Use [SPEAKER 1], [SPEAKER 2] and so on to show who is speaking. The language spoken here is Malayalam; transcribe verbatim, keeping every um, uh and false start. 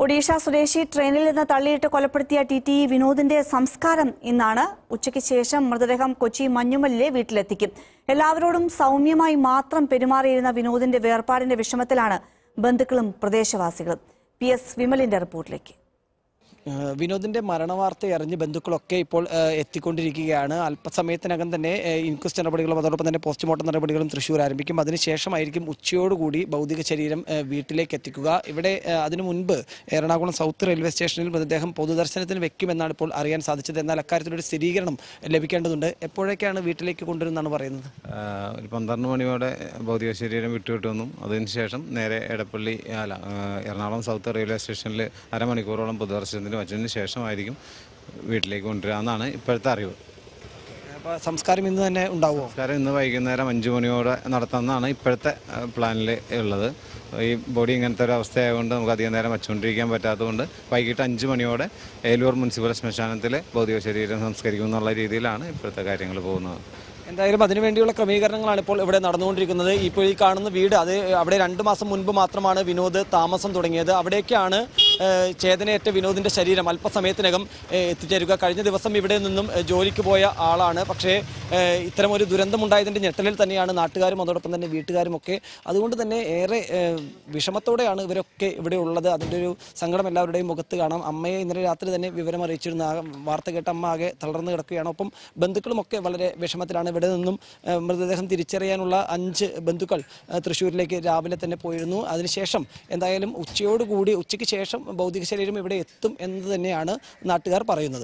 [SPEAKER 1] ഒഡീഷ സ്വദേശി ട്രെയിനിൽ നിന്ന് തള്ളിയിട്ട് കൊലപ്പെടുത്തിയ ടി ടി വിനോദിന്റെ സംസ്കാരം ഇന്നാണ്. ഉച്ചയ്ക്ക് ശേഷം മൃതദേഹം കൊച്ചി മഞ്ഞുമലിലെ വീട്ടിലെത്തിക്കും. എല്ലാവരോടും സൗമ്യമായി മാത്രം പെരുമാറിയിരുന്ന വിനോദിന്റെ വേർപാടിന്റെ വിഷമത്തിലാണ് ബന്ധുക്കളും പ്രദേശവാസികളും. പി എസ് വിമലിന്റെ റിപ്പോർട്ടിലേക്ക്.
[SPEAKER 2] വിനോദിന്റെ മരണവാർത്ത അറിഞ്ഞ് ബന്ധുക്കളൊക്കെ ഇപ്പോൾ എത്തിക്കൊണ്ടിരിക്കുകയാണ്. അല്പസമയത്തിനകം തന്നെ ഇൻക്വസ്റ്റ് നടപടികളും അതോടൊപ്പം തന്നെ പോസ്റ്റ്മോർട്ടം നടപടികളും തൃശ്ശൂർ ആരംഭിക്കും. അതിനുശേഷമായിരിക്കും ഉച്ചയോടുകൂടി ഭൗതിക ശരീരം വീട്ടിലേക്ക് എത്തിക്കുക. ഇവിടെ അതിനു മുൻപ് എറണാകുളം സൗത്ത് റെയിൽവേ സ്റ്റേഷനിൽ മൃതദേഹം പൊതുദർശനത്തിന് വെക്കുമെന്നാണ് ഇപ്പോൾ അറിയാൻ സാധിച്ചത്. എന്നാൽ അക്കാര്യത്തിലൊരു സ്ഥിരീകരണം ലഭിക്കേണ്ടതുണ്ട്. എപ്പോഴൊക്കെയാണ് വീട്ടിലേക്ക് കൊണ്ടുവരുന്നതാണ് പറയുന്നത്?
[SPEAKER 3] ഒരു പന്ത്രണ്ട് മണിയോടെ ഭൗതിക ശരീരം വിട്ടുവിട്ടുവെന്നും അതിനുശേഷം നേരെ എടപ്പള്ളി അല്ല എറണാകുളം സൗത്ത് റെയിൽവേ സ്റ്റേഷനിൽ അരമണിക്കൂറോളം പൊതുദർശനത്തിന് വച്ചതിന് ശേഷമായിരിക്കും വീട്ടിലേക്ക് കൊണ്ടുവരാമെന്നാണ് ഇപ്പോഴത്തെ അറിവ്.
[SPEAKER 2] അപ്പോൾ സംസ്കാരം ഇന്ന് തന്നെ ഉണ്ടാവുമോ?
[SPEAKER 3] സംസ്കാരം ഇന്ന് വൈകുന്നേരം അഞ്ച് മണിയോടെ നടത്താമെന്നാണ് ഇപ്പോഴത്തെ പ്ലാനിൽ ഉള്ളത്. ഈ ബോഡി ഇങ്ങനത്തെ ഒരു അവസ്ഥയായതുകൊണ്ട് നമുക്ക് അധികം നേരം വച്ചുകൊണ്ടിരിക്കാൻ പറ്റാത്തതുകൊണ്ട് വൈകിട്ട് അഞ്ച് മണിയോടെ ഏലൂർ മുനിസിപ്പൽ ശ്മശാനത്തിൽ ഭൗതിക ശരീരം സംസ്കരിക്കും എന്നുള്ള രീതിയിലാണ് ഇപ്പോഴത്തെ കാര്യങ്ങൾ പോകുന്നത്.
[SPEAKER 2] എന്തായാലും അതിനുവേണ്ടിയുള്ള ക്രമീകരണങ്ങളാണ് ഇപ്പോൾ ഇവിടെ നടന്നുകൊണ്ടിരിക്കുന്നത്. ഇപ്പോൾ ഈ കാണുന്ന വീട്, അത് അവിടെ രണ്ട് മാസം മുൻപ് മാത്രമാണ് വിനോദ് താമസം തുടങ്ങിയത്. അവിടേക്കാണ് ചേതനയേറ്റ വിനോദിൻ്റെ ശരീരം അല്പസമയത്തിനകം എത്തിച്ചേരുക. കഴിഞ്ഞ ദിവസം ഇവിടെ നിന്നും ജോലിക്ക് പോയ ആളാണ്. പക്ഷേ ഇത്തരമൊരു ദുരന്തമുണ്ടായതിൻ്റെ ഞെട്ടലിൽ തന്നെയാണ് നാട്ടുകാരും അതോടൊപ്പം തന്നെ വീട്ടുകാരും ഒക്കെ. അതുകൊണ്ട് തന്നെ ഏറെ വിഷമത്തോടെയാണ് ഇവരൊക്കെ ഇവിടെ ഉള്ളത്. അതിൻ്റെ ഒരു സങ്കടം എല്ലാവരുടെയും മുഖത്ത് കാണാം. അമ്മയെ ഇന്നലെ രാത്രി തന്നെ വിവരം അറിയിച്ചിരുന്ന വാർത്ത കേട്ട അമ്മ ആകെ തളർന്നു കിടക്കുകയാണ്. ഒപ്പം ബന്ധുക്കളുമൊക്കെ വളരെ വിഷമത്തിലാണ്. ഇവിടെ നിന്നും മൃതദേഹം തിരിച്ചറിയാനുള്ള അഞ്ച് ബന്ധുക്കൾ തൃശ്ശൂരിലേക്ക് രാവിലെ തന്നെ പോയിരുന്നു. അതിനുശേഷം എന്തായാലും ഉച്ചയോടുകൂടി ഉച്ചയ്ക്ക് ശേഷം ഭൗതിക ശരീരം ഇവിടെ എത്തും എന്ന് തന്നെയാണ് നാട്ടുകാർ പറയുന്നത്.